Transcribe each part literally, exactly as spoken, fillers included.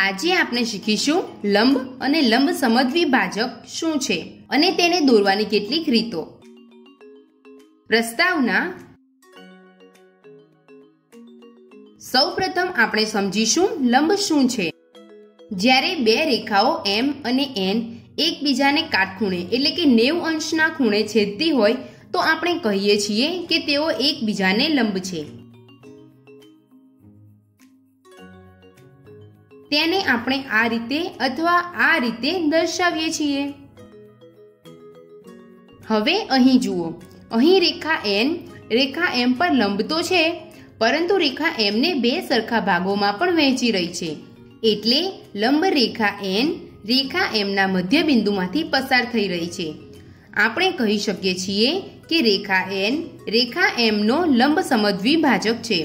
આજે આપણે શીખીશું લંબ અને લંબ સમદ્વિભાજક શું છે અને તેને દોરવાની કેટલીક રીતો। પ્રસ્તાવના। સૌપ્રથમ આપણે સમજીશું લંબ શું છે। જ્યારે બે રેખાઓ એમ અને એન એકબીજાને કાટખૂણે એટલે કે નેવું અંશના ખૂણે છેદતી હોય તો આપણે કહીએ છીએ કે તેઓ એકબીજાને લંબ છે। તેને આપણે આ રીતે અથવા આ રીતે દર્શાવીએ છીએ। હવે અહીં જુઓ, અહીં રેખા એન રેખા એમ પર લંબ તો છે, પરંતુ રેખા એમ ને બે સરખા ભાગોમાં પણ વહેંચી રહી છે, એટલે લંબ રેખા એન રેખા એમ ના મધ્ય બિંદુમાંથી પસાર થઈ રહી છે। આપણે કહી શકીએ છીએ કે રેખા એન રેખા એમ નો લંબ સમદ્વિભાજક છે।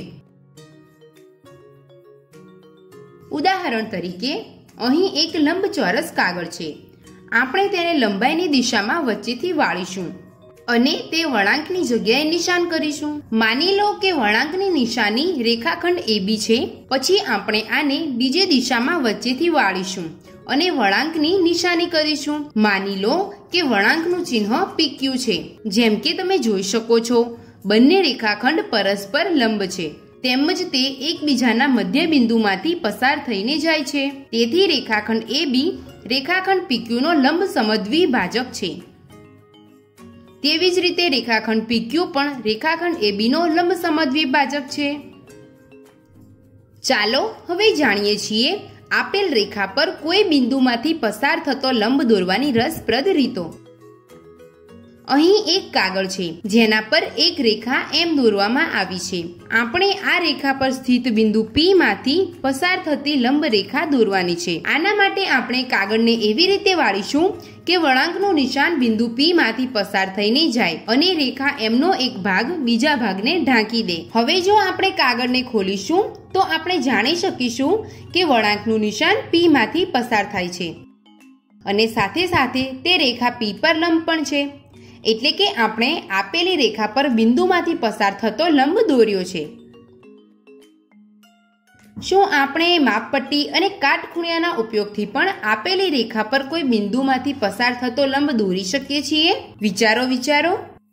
ઉદાહરણ તરીકે અહીં એક લંબચોરસ કાગળ છે। આપણે તેને લંબાઈની દિશામાં વચ્ચેથી વાળીશું અને તે વળાંકની જગ્યાએ નિશાન કરીશું। માની લો કે વળાંકની નિશાની રેખાખંડ એ બી છે, પછી આપણે આને બીજી દિશામાં વચ્ચેથી વાળીશું અને વળાંકની નિશાની કરીશું। માની લો કે વળાંકનું ચિહ્ન પી ક્યુ છે। જેમ કે તમે જોઈ શકો છો, બંને રેખાખંડ પરસ્પર લંબ છે, તેમજ તે એકબીજાના મધ્ય બિંદુમાંથી પસાર થઈને જાય છે, તેથી રેખાખંડ એ બી રેખાખંડ પી ક્યુ નો લંબ સમદ્વિભાજક છે। તેવી જ રીતે રેખાખંડ પી ક્યુ પણ રેખાખંડ એ બી નો લંબ સમદ્વિભાજક છે। ચાલો હવે જાણીએ છીએ આપેલ રેખા પર કોઈ બિંદુમાંથી પસાર થતો લંબ દોરવાની રસપ્રદ રીતો। અહીં એક કાગળ છે જેના પર એક રેખા એમ દોરવામાં આવી છે। આપણે આ રેખા પર સ્થિત બિંદુ પી માંથી પસાર થતી લંબ રેખા દોરવાની છે। આના માટે આપણે કાગળને એવી રીતે વાળીશું કે વળાંકનું નિશાન બિંદુ પી માંથી પસાર થઈને જાય અને રેખા એમ નો એક ભાગ બીજા ભાગને ઢાંકી દે। હવે જો આપણે કાગળને ખોલીશું તો આપણે જાણી શકીશું કે વળાંકનું નિશાન પી માંથી પસાર થાય છે અને સાથે સાથે તે રેખા પી પર લંબ પણ છે, એટલે કે આપણે આપેલી રેખા પર બિંદુમાંથી પસાર થતો લંબ દોર્યો છે। શું આપણે માપપટ્ટી અને કાટખૂણિયાના ઉપયોગથી પણ આપેલી રેખા પર કોઈ બિંદુમાંથી પસાર થતો લંબ દોરી શકીએ છીએ? વિચારો વિચારો।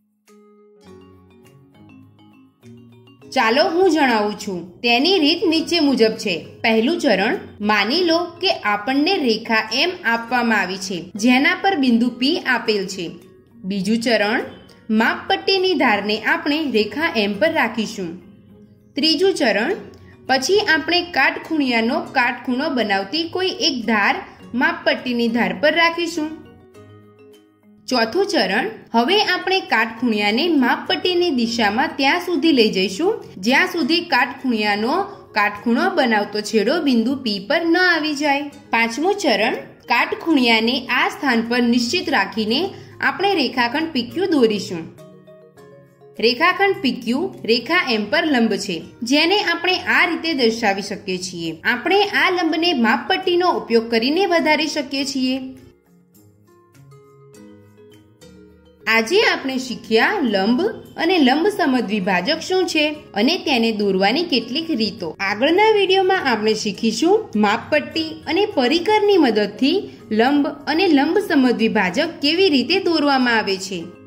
ચાલો હું જણાવું છું। તેની રીત નીચે મુજબ છે। પહેલું ચરણ, માની લો કે આપણને રેખા એમ આપવામાં આવી છે જેના પર બિંદુ પી આપેલ છે। બીજું ચરણ, માપપટ્ટીની ધારને આપણે રેખા એમ પર રાખીશું। ત્રીજું ચરણ, પછી આપણે કાટખૂણિયાનો કાટખૂણો બનાવતી કોઈ એક ધાર માપપટ્ટીની ધાર પર રાખીશું। ચોથું ચરણ, હવે આપણે કાટખૂણિયાને માપપટ્ટીની દિશામાં ત્યાં સુધી લઈ જઈશું જ્યાં સુધી કાટખૂણિયાનો કાટખૂણો બનાવતો છેડો બિંદુ પી પર ન આવી જાય। પાંચમું ચરણ, કાટખૂણિયાને આ સ્થાન પર નિશ્ચિત રાખીને આપણે રેખાખંડ પી ક્યુ દોરીશું। રેખાખંડ પી ક્યુ રેખા એમ પર લંબ છે, જેને આપણે આ રીતે દર્શાવી શકીએ છીએ। આપણે આ લંબને માપપટ્ટીનો ઉપયોગ કરીને વધારી શકીએ છીએ। આજે આપણે શીખ્યા લંબ અને લંબ સમદ્વિભાજક શું છે અને તેને દોરવાની કેટલીક રીતો। આગળના વિડીયોમાં આપણે શીખીશું માપપટ્ટી અને પરિકરની મદદથી લંબ અને લંબ સમદ્વિભાજક કેવી રીતે દોરવામાં આવે છે।